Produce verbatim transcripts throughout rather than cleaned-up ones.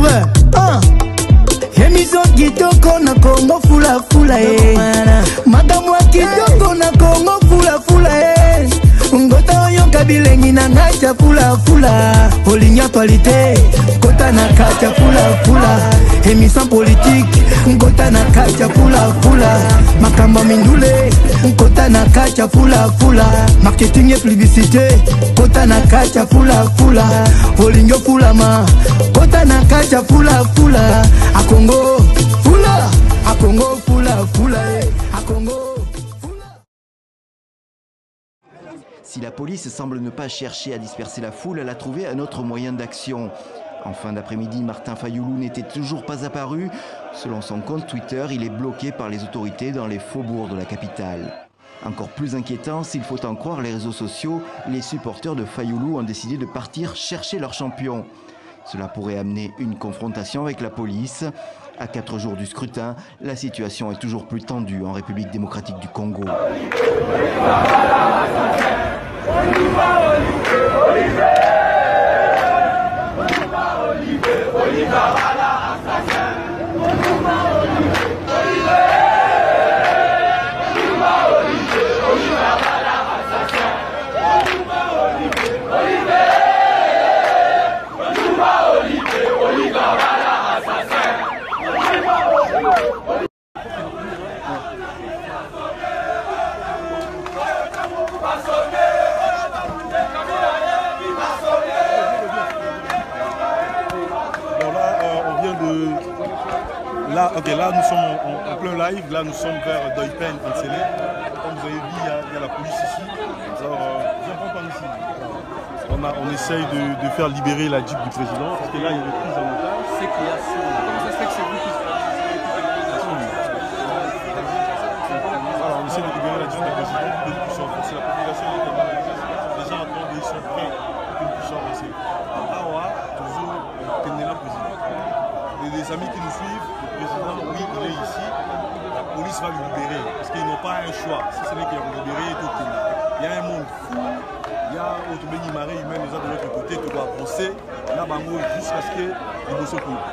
Groove. Ah. Émission kitoko na Congo fula fula eh. Madame wa kitoko na Congo fula fula eh. Ngota oyo kabilengi na ngacha fula fula. Olinya qualité, kota na kacha fula fula. Émission politique, ngota na kacha fula fula. Makamba mindule, kota na kacha fula fula. Marketing et publicité, kota na kacha fula fula. Olinyo fula ma, kota na kacha fula fula. A Congo fula, a Congo fula fula, a Congo. Si la police semble ne pas chercher à disperser la foule, elle a trouvé un autre moyen d'action. En fin d'après-midi, Martin Fayoulou n'était toujours pas apparu. Selon son compte Twitter, il est bloqué par les autorités dans les faubourgs de la capitale. Encore plus inquiétant, s'il faut en croire les réseaux sociaux, les supporters de Fayoulou ont décidé de partir chercher leur champion. Cela pourrait amener une confrontation avec la police. À quatre jours du scrutin, la situation est toujours plus tendue en République démocratique du Congo. Là, ok, là nous sommes en, en plein live, là nous sommes vers Doipen en Télé. Comme vous avez vu, il y, a, il y a la police ici. Alors, euh, viens pas par ici. On, a, on essaye de, de faire libérer la Jeep du président, parce que là il est pris en otage. C'est qu'il y a sur... Comment ça se fait que c'est vous qui... Alors on essaie de libérer la Jeep du président pour que nous puissions avancer. La population est tellement... Les gens attendent, ils sont prêts pour que nous puissions avancer. Awa, toujours, tenez la président. Les amis qui nous suivent, le président, oui, il est ici. La police va le libérer parce qu'ils n'ont pas un choix. Si ce n'est qu'il va le libérer, il y a un monde fou. Il y a Autobéni Maré humain déjà de l'autre côté. Tu dois avancer là-bas jusqu'à ce qu'il ne se coupe.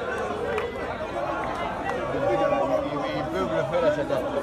Ils peuvent le faire à chaque heure.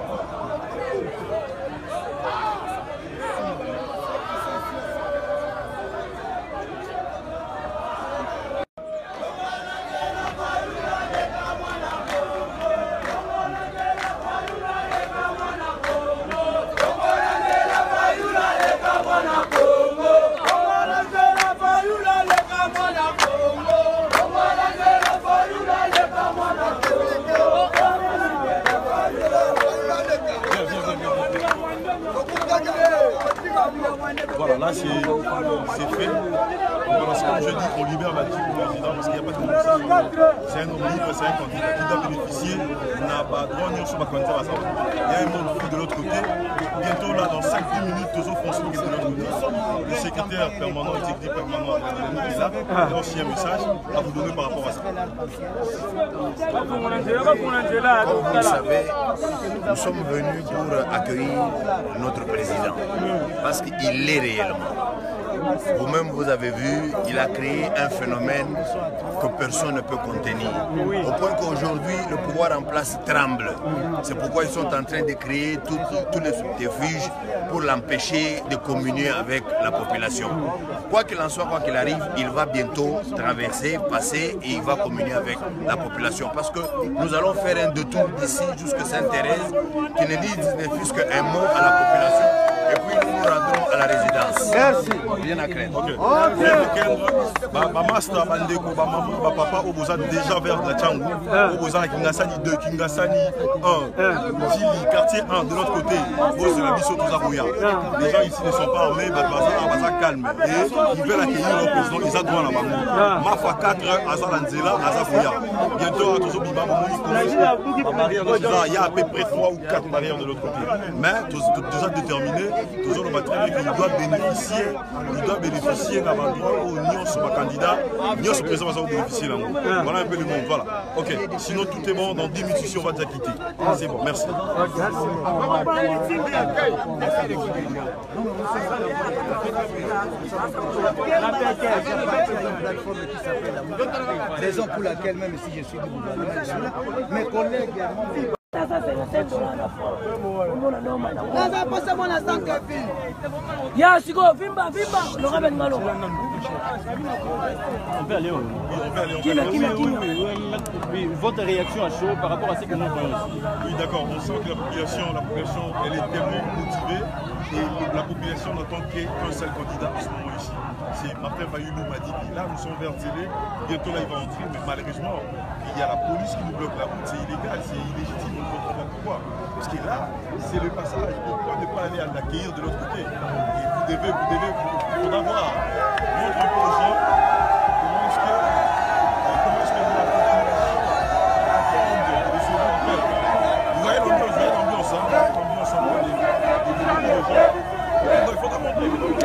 Voilà, là c'est fait. Parce que comme je dis, on libère la Jeep du président parce qu'il n'y a pas de négociation. C'est un homme libre, c'est un candidat qui doit bénéficier. Il n'a pas droit ni sur ma candidat à ça. Il y a un monde fou de l'autre côté. Bientôt là, dans cinq dix minutes, toujours François qui est de l'autre côté. Le secrétaire permanent, exécutif permanent, il est là. Il a aussi un message à vous donner par rapport à ça. Comme vous le savez, nous sommes venus pour accueillir notre président parce qu'il l'est réellement. Vous-même, vous avez vu, il a créé un phénomène que personne ne peut contenir. Au point qu'aujourd'hui, le pouvoir en place tremble. C'est pourquoi ils sont en train de créer tous les subterfuges pour l'empêcher de communier avec la population. Quoi qu'il en soit, quoi qu'il arrive, il va bientôt traverser, passer et il va communier avec la population. Parce que nous allons faire un détour d'ici jusqu'à Sainte-Thérèse qui ne dit ne fût qu'un mot à la population. Et puis nous nous rendrons à la résidence. Merci. Rien à craindre. Ok. Ma master, Bandeko, ma maman, ma papa, au besoin déjà vers la Tchangou, au besoin de Kingasani deux, Kingasani un, Dili, quartier un, de l'autre côté, au de la Bissot, tout ça, les gens ici ne sont pas armés, mais ça calme. Et ils veulent accueillir leur président, ils ont droit là-bas. Mafa quatre, Azalanzela, Azafouya. Bientôt, à Tozo Biba, il y a à peu près trois ou quatre barrières de l'autre côté. Mais, déjà déterminé, toujours le matériel qu'il doit bénéficier bénéficier, il doit bénéficier d'un droit aux nyonso ma candidat, nyonso président va bénéficier là. Voilà un peu le monde, voilà. Ok, sinon tout est bon, dans dix minutes ici on va déjà quitter. C'est bon, merci. Raison pour laquelle même si je suis du gouvernement, mes collègues. Ya siko vimba vimba l'honorable Ngalo. On peut aller. On peut aller. Qui On peut Oui, oui, oui, oui. Votre réaction à chaud par rapport à ce que nous voyons ici. Oui, d'accord. On sent que la population, la population, elle est tellement motivée et la population n'attend qu'un seul candidat en ce moment ici. C'est Martin Fayulu m'a dit que là nous sommes vers Zélé, bientôt là il va entrer, mais malheureusement il y a la police qui nous bloque la route, c'est illégal, c'est illégitime, on ne comprend pas pourquoi. Parce que là, c'est le passage, pourquoi ne pas aller à l'accueillir de l'autre côté? Et vous devez, vous devez, il faudra voir, montre un peu aux gens comment est-ce que, comment est-ce que nous la population attend de ce peuple. Vous voyez l'ambiance, vous voyez l'ambiance, hein, l'ambiance en train de les gens. Il faudra montrer.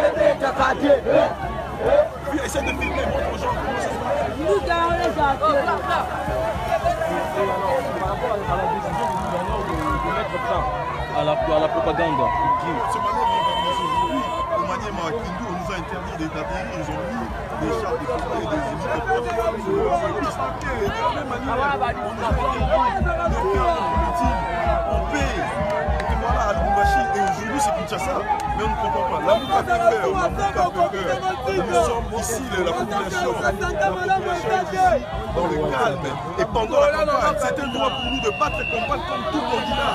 Puis essaie de filmer, montre aux gens comment ça se passe. Par rapport à la décision du gouverneur de mettre fin à la, à la propagande. Ce matin, au Maniema à Kindu, on nous a interdit d'atterrir, ils ont mis des chars de combat et des hélicoptères sur le piste. Et de la même manière, on nous a interdit de faire notre meeting en paix. Et voilà, à Lubumbashi, et aujourd'hui c'est Kinshasa, mais on ne comprend pas. La Mouka fait peur, la Mouka fait peur. Nous sommes ici, la population, la population est ici dans le calme. Et pendant la campagne, c'est un droit pour nous de battre les campagnes comme tout candidat.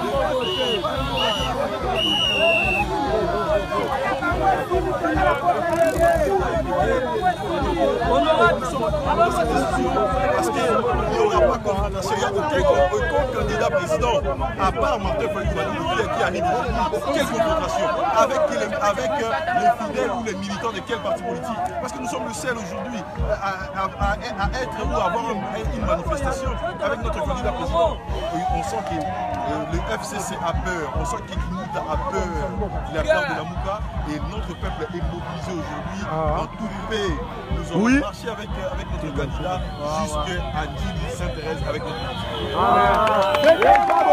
Parce qu'il n'y aura pas de confrontation, il n'y a aucun, aucun candidat président, à part Martin Fayulu qui arrive ici. Quelle confrontation? Avec, avec les fidèles ou les militants de quel parti politique? Parce que nous sommes le seul aujourd'hui à, à, à, à être ou à avoir une manifestation avec notre candidat président. On sent que le F C C a peur, on sent qu'Ekimuta a peur, il a peur de la Mouka et notre peuple est mobilisé aujourd'hui dans tout le pays. Nous allons oui. marcher avec, avec notre candidat jusqu'à Djili Sainte-Thérèse avec notre candidat.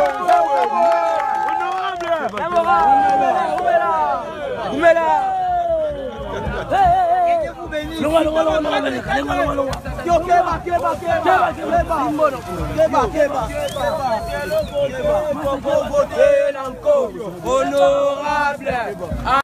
Honorable.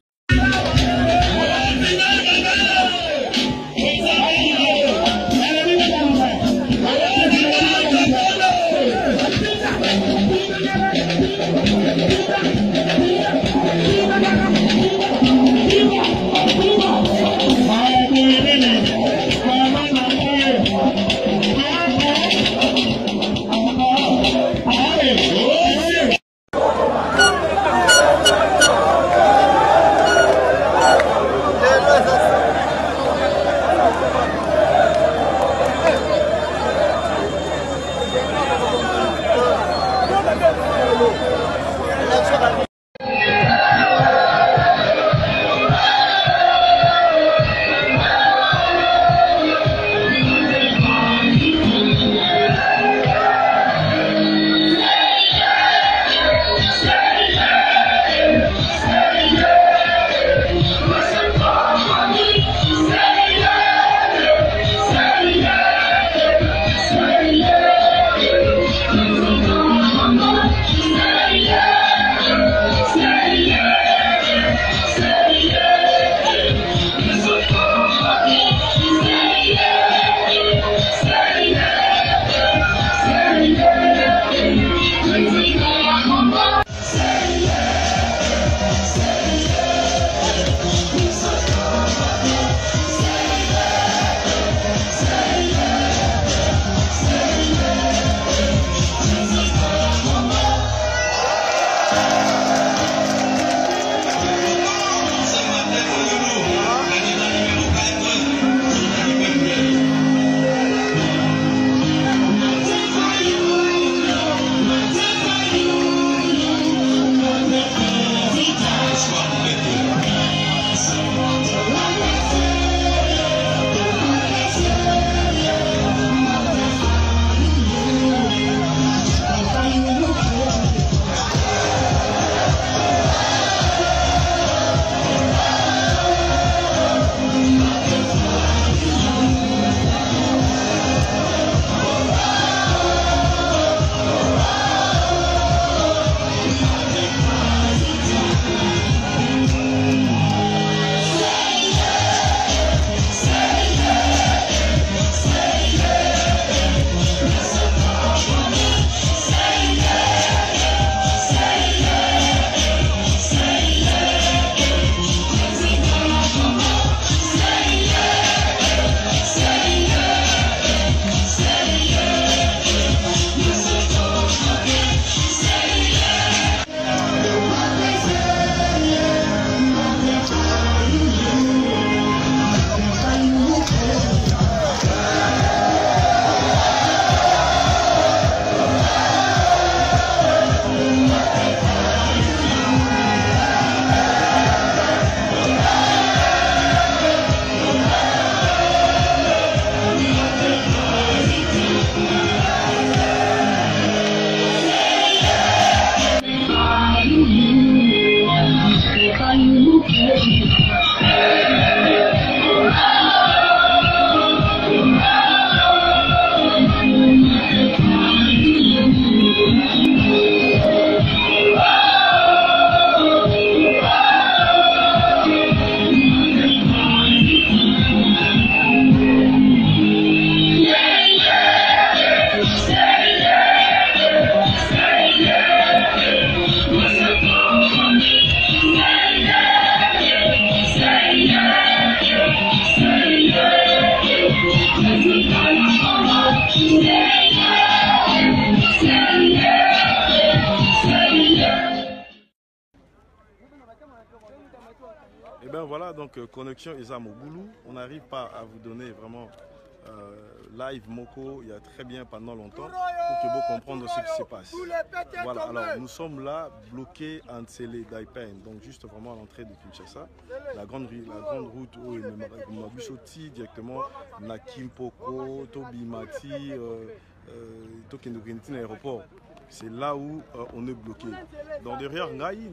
Et bien voilà, donc euh, connexion Eza Moboulou. On n'arrive pas à vous donner vraiment euh, live Moko il y a très bien pendant longtemps pour que vous compreniez ce qui se passe. Voilà, alors nous sommes là bloqués entre Tsélé Daipen, donc juste vraiment à l'entrée de Kinshasa. La grande, la grande route où il m'a vu sauter directement na Kimpoko, Tobimati, euh, euh, Tokendokenti, l'aéroport. C'est là où euh, on est bloqué. Donc derrière Ngaï,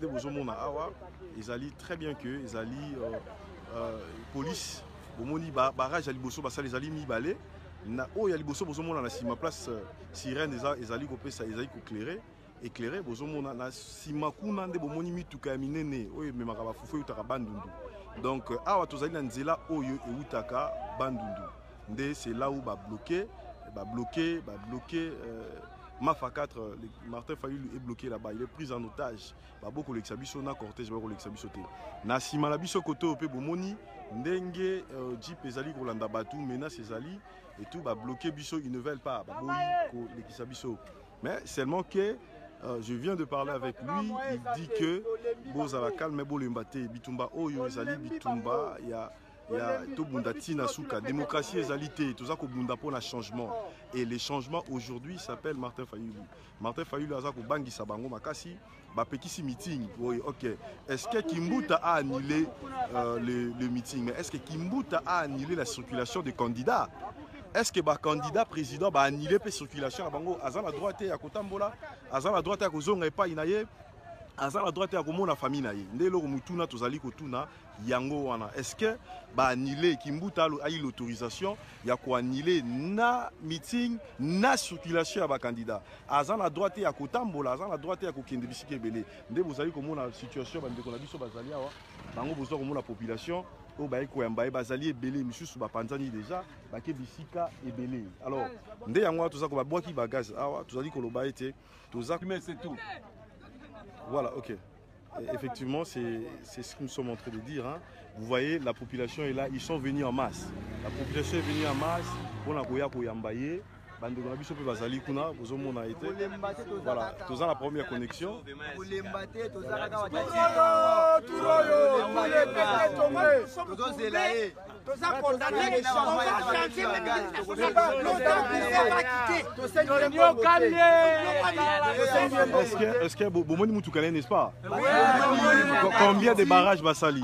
ils allient très bien que ils allient euh, euh, police. Bomoni barrage à Liboso, parce que les alliés mi balé. Na oh ya Liboso, bozo mona na sima place sirène des alliés copé ça, ils alliés éclairer, éclairer. Bozo mona na sima kuna nde bomoni mi tuka minene. Oh mais makaba fufu utaka bandundu. Donc awa tozali na nzela oyo e utaka bandundu. Nde c'est là où ba bloqué, ba bloqué, ba bloqué. Euh, Mafa quatre, Martin Fayulu est bloqué là-bas, il est pris en otage. Beaucoup de l'exabiso na cortège, beaucoup de l'exabiso té. Na sima la biso koto pe bomoni, ndenge jeep ezali kolanda batu, menace ezali et tout ba bloqué biso, ils ne veulent pas. Ba boyi ko l'exabiso. Mais seulement que euh, je viens de parler avec lui, il dit que boza la calme bo le mbate bitumba oyo ezali bitumba, il y a il y a tout bundati nasuka démocratie ezalité tout ça ko bunda pour le changement et les changements aujourd'hui s'appelle Martin Fayulu. Martin Fayulu aza ko bangisa bango makasi ba pekisi meeting. Oui, OK. Est-ce que Kimbuta a annulé euh, le, le meeting, mais est-ce que Kimbuta a annulé la circulation des candidats? Est-ce que ba candidat président ba annuler la circulation à bango aza la droite ya kotambola, aza la droite ya kozonga epa inaye, aza la droite ya komona famille na ye. Ndelo mutuna tozali kotuna yango wana. Est-ce que ba annuler Kimbuta a eu l'autorisation ya ko annuler na meeting na circulation ya ba candidat? Aza la droite ya kotambola, aza la droite ya kokende bisike belé. Nde bozali komona situation ba ndeko na biso bazali awa. Bango bozo komona population o ba eko yamba bazali ebelé misusu ba panzani déjà ba ke bisika ebelé. Alors nde yango toza ko ba boaki ba gaz awa tozali ko loba ete toza mais c'est tout. Voilà, ok. Et effectivement, c'est ce que nous sommes en train de dire. Hein. Vous voyez, la population est là, ils sont venus en masse. La population est venue en masse. On a goya ko yambaye. Bande de biso pe bazali kuna, bozo mona été. Voilà, tous la première connexion. Est-ce que Bomoni Moutoukale, n'est-ce pas? Combien de barrages Bassali?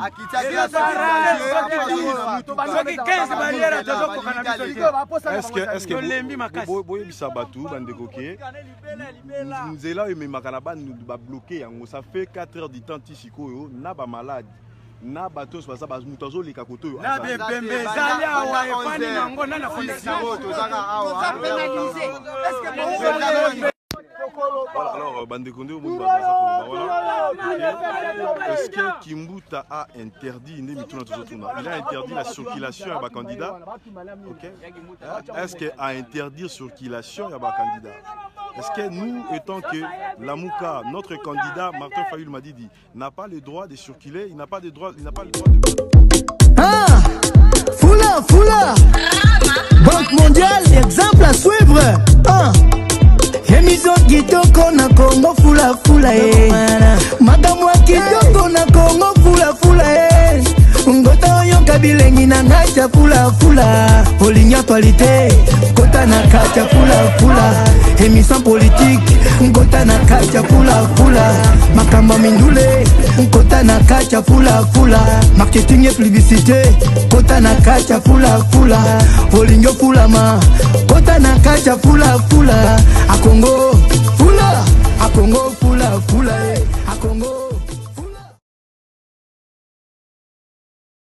Est-ce que est-ce que boye bisabatu bande koké nzela et makanaba nous ba bloquer ça fait quatre heures du temps tisiko na ba malade na batos basa ba mutazo leka koto na bembe zali awa e fani nango na na connexion tozaka awa pénaliser est-ce que voilà, alors bande kondé au monde voilà. Est-ce que Kimbuta a interdit il a interdit la circulation à ba candidat? OK. Est-ce que a interdit circulation à ba candidat? Est-ce que nous, étant que la Mouka, notre candidat Martin Fayulu m'a dit, n'a pas le droit de circuler, il n'a pas le droit, il n'a pas le droit de. Ah, Foula, Foula, Banque mondiale, exemple à suivre. Ah. Émission kitoko na Congo Fula Fula eh. Madame wa kitoko na Congo Fula Fula eh. Ngota oyo kabilengi na ngacha Fula Fula. Polinya actualité, kota na kacha Fula Fula. Émission politique, ngota na kacha Fula Fula. Makamba mindule, kota na kacha Fula Fula. Marketing et publicité, kota na kacha Fula Fula. Polinyo Fula ma, kota na kacha Fula Fula. A Congo Fula, a Congo Fula Fula, a Congo.